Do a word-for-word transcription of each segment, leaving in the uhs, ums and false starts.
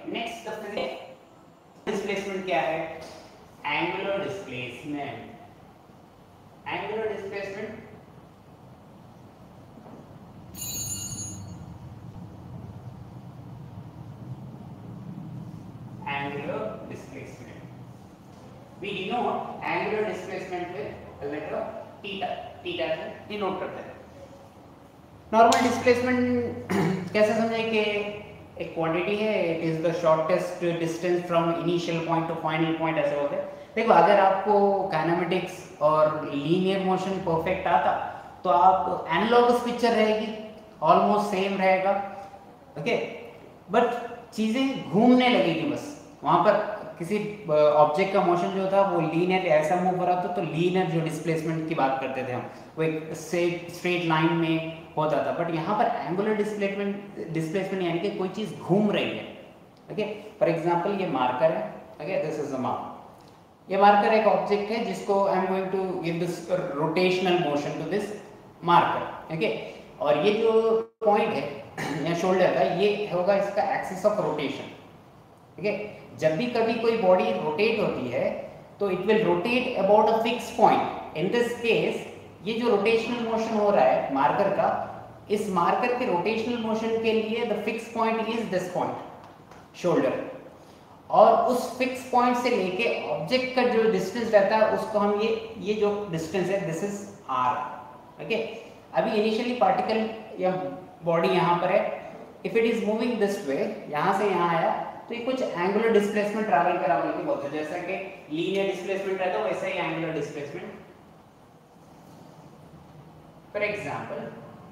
Next the physical displacement क्या है? Angular displacement. Angular displacement angular displacement. We denote angular displacement with a letter theta. Theta से denote करते हैं. Normal displacement कैसे समझे कि एक क्वांटिटी है, it is the shortest distance from initial point to final point ऐसे होते हैं. देखो अगर आपको काइनेमेटिक्स और लीनियर मोशन परफेक्ट आता तो आप एनालॉगस पिक्चर रहेगी, ऑलमोस्ट सेम रहेगा, ओके, बट चीज़ें घूमने लगेगी बस. वहाँ पर किसी ऑब्जेक्ट का मोशन जो था वो लीनियर ऐसा मूव हो रहा था तो लीनियर जो डिस्प्लेसमेंट की बात करते थे हम, वो एक स्ट्रेट लाइन में होता था. बट यहाँ पर एंगुलर डिस्प्लेसमेंट डिस्प्लेसमेंट यानी कि कोई चीज़ घूम रही है. ओके, फॉर एग्जांपल ये मार्कर है. Okay, this is a marker. ये मार्कर एक ऑब्जेक्ट है जिसको I am going to give this rotational motion to this marker. Okay, और ये जो पॉइंट है या शोल्डर का, ये होगा इसका एक्सिस ऑफ रोटेशन. ठीक है, जब भी कभी कोई बॉडी रोटेट होती है तो it will rotate about a fix point. In this case ये जो रोटेशनल मोशन हो रहा है मार्कर का, इस मार्कर के रोटेशनल मोशन के लिए the fix point is this point, shoulder. और उस फिक्स पॉइंट से लेके ऑब्जेक्ट का जो डिस्टेंस रहता है उसको हम ये ये जो डिस्टेंस है दिस इज आर. ओके, अभी इनिशियली पार्टिकल या बॉडी यहाँ पर है. If it is moving this way, यहाँ से यहाँ आया तो ये कुछ एंगुलर डिस्प्लेसमेंट ट्रैवल करा बोल के बोलते हैं. जैसा कि लीनियर डिस्प्लेसमेंट रहता है वैसा ही angular displacement. For example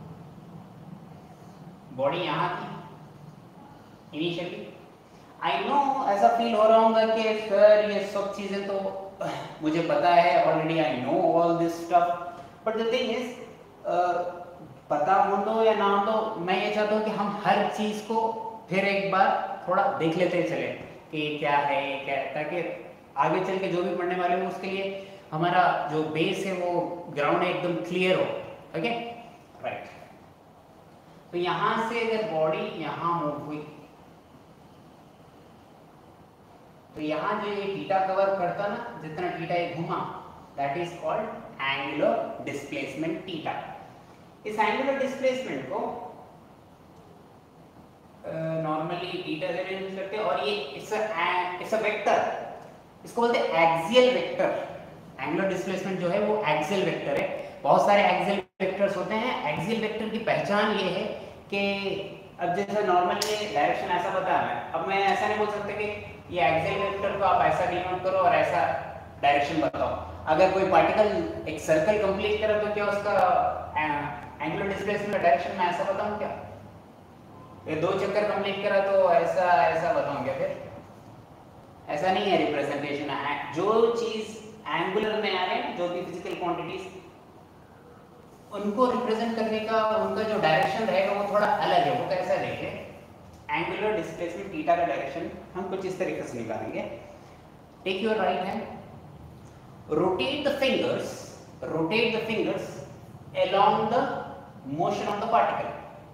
body यहाँ थी इनिशियली. आई नो ऐसा फील हो रहा होगा कि सर ये सब चीजें तो मुझे पता है already, I know all this stuff. But the thing is पता हो तो या ना हो तो मैं ये चाहता हूँ कि हम हर चीज को फिर एक बार थोड़ा देख लेते चले कि क्या है क्या है, ताकि आगे चल के जो भी पढ़ने वाले हो उसके लिए हमारा जो बेस है वो ग्राउंड है एकदम क्लियर हो. Okay, right. तो यहां से अगर बॉडी यहां मूव हुई तो यहां जो ये थीटा कवर करता ना, जितना थीटा ये घुमा, that is called angular displacement theta. इस एंगुलर डिस्प्लेसमेंट को नॉर्मली थीटा से यूज करते हैं. और ये it's a it's a vector, इसको बोलते हैं एक्सियल वेक्टर. एंगुलर डिस्प्लेसमेंट जो है वो एक्सियल वेक्टर है. बहुत सारे एक्सियल वेक्टर्स होते हैं. एक्सियल वेक्टर की पहचान ये है कि अब जैसे नॉर्मली डायरेक्शन ऐसा बता है, अब मैं ऐसा नहीं बोल सकता कि ये एक्सियल वेक्टर को आप ऐसा डिनोट करो और ऐसा डायरेक्शन बताओ. अगर कोई पार्टिकल एक सर्कल कंप्लीट करे तो क्या उसका एंगुलर डिस्प्लेसमेंट का डायरेक्शन मैं ऐसा बताऊं क्या? ये दो चक्कर कंप्लीट करा तो ऐसा ऐसा बताऊं क्या? फिर ऐसा नहीं है रिप्रेजेंटेशन. जो चीज एंगुलर में आ रहे हैं, जो भी फिजिकल क्वांटिटीज, उनको रिप्रेजेंट करने का उनका जो डायरेक्शन रहेगा वो थोड़ा अलग है. वो कैसा देखे, एंगुलर डिस्प्लेसमेंट थीटा का डायरेक्शन हम कुछ इस तरीके से निकालेंगे. Take your right hand, rotate the fingers, rotate the fingers along the motion of the particle.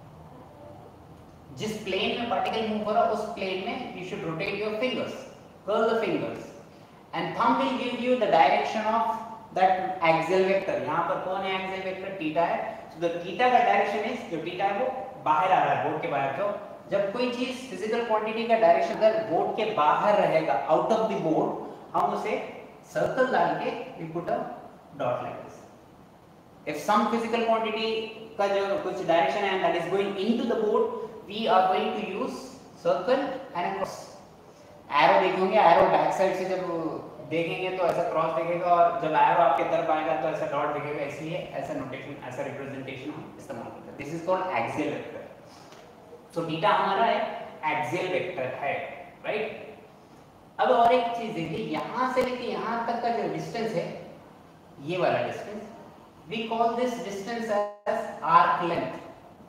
जिस प्लेन में पार्टिकल मूव हो रहा है उस प्लेन में you should rotate your fingers, curl the fingers, and thumb will give you the direction of that axial vector. यहाँ पर कौन है axial vector? थीटा है. So the theta का डायरेक्शन is, जो थीटा है वो बाहर आ रहा है, बोर्ड के बाहर. तो जब कोई चीज फिजिकल क्वांटिटी का डायरेक्शन अगर बोर्ड के बाहर रहेगा, आउट ऑफ द बोर्ड, हम उसे सर्कल डाल के we put a dot like this. If some physical quantity का जो कुछ डायरेक्शन है that is going into the board, we are going to use circle and a cross. Arrow देखेंगे, arrow back side से जब देखेंगे तो ऐसा क्रॉस दिखेगा, और जब arrow आपके तरफ आएगा तो ऐसा डॉट दिखेगा. इसलिए ऐसा नोटेशन, ऐसा रिप्रेजेंटेशन हम इस्तेमाल करते हैं. This is called axial vector. So theta हमारा है एक्सियल वेक्टर है, राइट. अब और एक चीज देखिए, यहां से लेके यहां तक का जो डिस्टेंस है, ये वाला distance, we call this distance as arc length.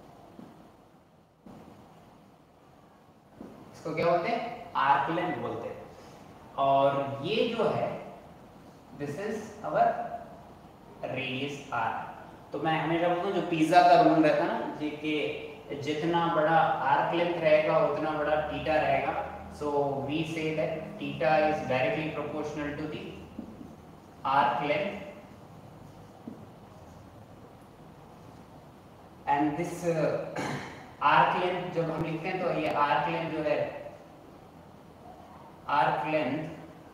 इसको क्या बोलते हैं? आर्क लेंथ बोलते हैं. और ये जो है this is our radius r. तो मैं हमेशा बोलता हूँ जो पिज्जा का रूल रहता है ना, कि जितना बड़ा आर्क लेंथ रहेगा उतना बड़ा थीटा रहेगा. So we say that theta is directly proportional to the arc length, and this uh, arc length जब हम लिखते हैं तो ये arc length जो है, arc length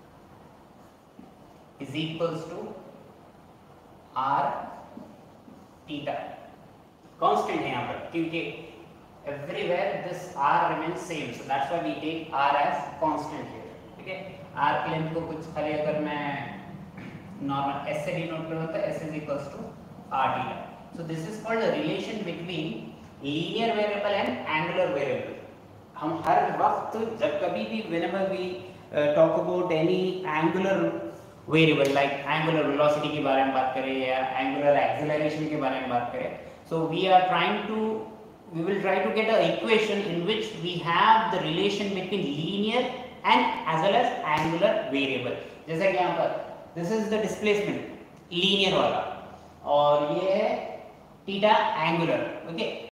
is equals to r theta. Constant है यहाँ पर क्योंकि everywhere this r remains same, so that's why we take r as constant here. ठीक है, arc length को कुछ खाली अगर मैं normal s से denote करूँ तो s is equals to r theta. So this is called a relation between linear variable and angular variable. हम हर वक्त जब कभी भी whenever we uh, talk about any angular variable like angular velocity के बारे में बात करें या angular acceleration के बारे में बात करें, so we are trying to we will try to get an equation in which we have the relation between linear and as well as angular variable. जैसा कि यहाँ पर this is the displacement linear वाला और ये है theta angular. Okay,